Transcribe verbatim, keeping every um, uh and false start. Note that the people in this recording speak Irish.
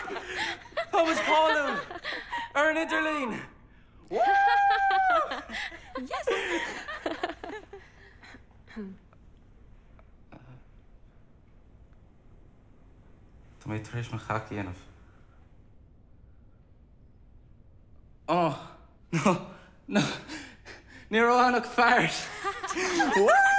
Thomas Paulou! Erin Interlene! Yes! Tá mé tar éis mo chac dhéanamh. Oh, no, no. Ní raibh annach fearsht.